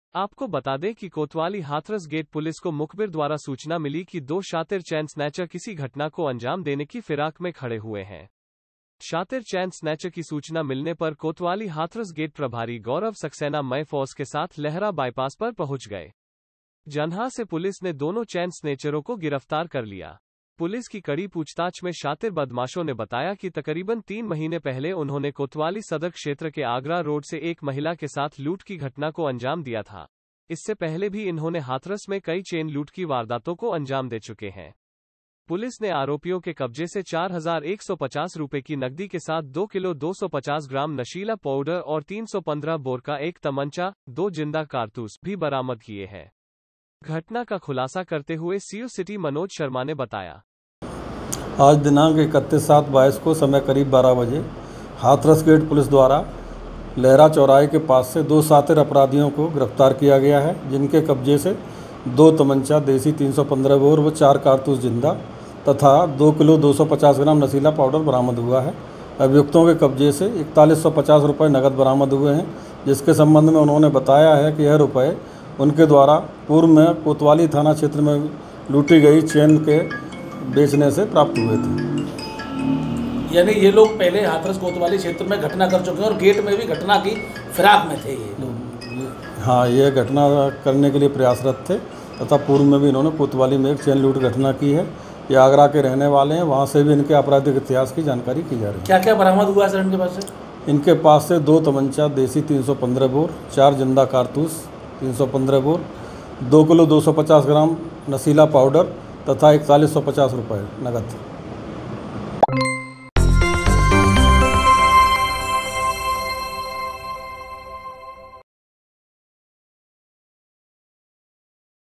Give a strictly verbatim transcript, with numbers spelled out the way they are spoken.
आपको बता दें कि कोतवाली हाथरस गेट पुलिस को मुखबिर द्वारा सूचना मिली कि दो शातिर चैन स्नैचर किसी घटना को अंजाम देने की फिराक में खड़े हुए हैं। शातिर चैन स्नैचर की सूचना मिलने पर कोतवाली हाथरस गेट प्रभारी गौरव सक्सेना मय फौज के साथ लहरा बाईपास पर पहुंच गए। जन्हा से पुलिस ने दोनों चैन स्नैचरों को गिरफ्तार कर लिया। पुलिस की कड़ी पूछताछ में शातिर बदमाशों ने बताया कि तकरीबन तीन महीने पहले उन्होंने कोतवाली सदर क्षेत्र के आगरा रोड से एक महिला के साथ लूट की घटना को अंजाम दिया था। इससे पहले भी इन्होंने हाथरस में कई चेन लूट की वारदातों को अंजाम दे चुके हैं। पुलिस ने आरोपियों के कब्जे से चार हजार एक सौ पचास रुपए की नकदी के साथ दो किलो दो सौ पचास ग्राम नशीला पाउडर और तीन सौ पंद्रह बोर का एक तमंचा, दो जिंदा कारतूस भी बरामद किए हैं। घटना का खुलासा करते हुए सीओ सिटी मनोज शर्मा ने बताया, आज दिनांक इकतीस सात बाईस को समय करीब बारह बजे हाथरस गेट पुलिस द्वारा लहरा चौराहे के पास से दो शातिर अपराधियों को गिरफ्तार किया गया है, जिनके कब्जे से दो तमंचा देसी तीन सौ पंद्रह बोर व चार कारतूस जिंदा तथा दो किलो दो सौ पचास ग्राम नशीला पाउडर बरामद हुआ है। अभियुक्तों के कब्जे से इकतालीस सौ पचास रुपये नकद बरामद हुए हैं, जिसके संबंध में उन्होंने बताया है कि यह रुपये उनके द्वारा पूर्व में कोतवाली थाना क्षेत्र में लूटी गई चेन के बेचने से प्राप्त हुए थे। यानी ये लोग पहले हाथरस कोतवाली क्षेत्र में घटना कर चुके हैं और गेट में भी घटना की फिराक में थे ये लोग। हाँ, ये घटना करने के लिए प्रयासरत थे तथा पूर्व में भी इन्होंने कोतवाली में एक चेन लूट घटना की है। ये आगरा के रहने वाले हैं, वहाँ से भी इनके आपराधिक इतिहास की जानकारी की जा रही है। क्या क्या बरामद हुआ सर इनके पास से? इनके पास से दो तमंचा देसी तीन सौ पंद्रह बोर, चार जिंदा कारतूस तीन सौ पंद्रह बोर, दो किलो दो सौ पचास ग्राम नशीला पाउडर तथा इकतालीस सौ पचास रुपये नकद।